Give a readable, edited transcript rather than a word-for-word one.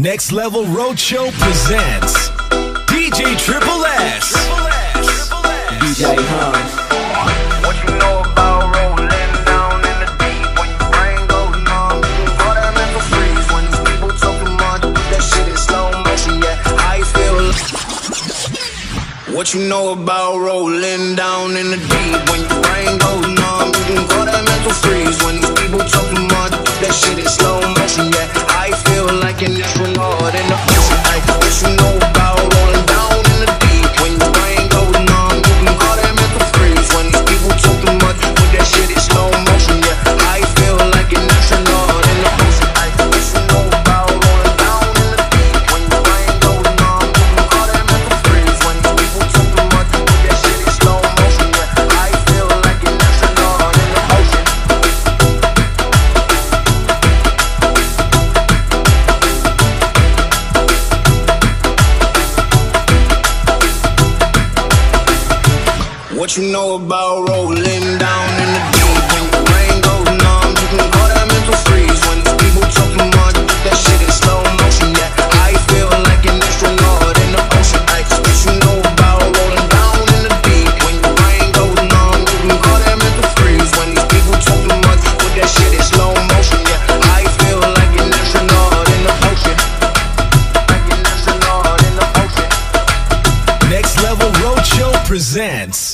Next Level Roadshow presents DJ Triple S. DJ Hans. What you know about rolling down in the deep? When your brain goes numb, you can call that mental freeze. When these people talk too much, that shit is slow motion. Yeah, how you feel? What you know about rolling down in the deep? When your brain goes numb, you can call that mental freeze. When these people talk too much, that shit is slow motion. Yeah, how you feel like an astronaut in the ocean? Like, what you know about rolling down in the deep? When your brain goes numb, you can call that mental freeze. When these people talk too much, that shit is slow motion. Yeah, how you feel like an astronaut in the ocean? Like, what you know about rolling down in the deep? When your brain goes numb, you can call that mental freeze. When these people talk too much, that shit is slow motion. Yeah, how you feel like an astronaut in the ocean? What you know about rolling down in the deep? When your brain goes numb, you can call that mental freeze. When these people talk too much, that shit is slow motion. Yeah, how you feel like an astronaut in the ocean? Like, what you know about rolling down in the deep? When your brain goes numb, you can call that mental freeze. When these people talk too much, that shit is slow motion. Yeah, how you feel like an astronaut in the ocean? Like an astronaut in the ocean. Next Level Roadshow presents